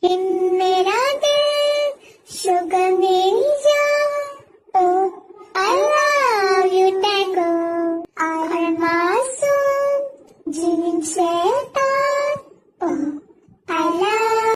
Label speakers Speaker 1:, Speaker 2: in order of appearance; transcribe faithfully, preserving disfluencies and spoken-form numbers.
Speaker 1: इन मेरा दिल शुगर मेरी जान ओ I love you tango I am मासूम जीवन शैतान ओ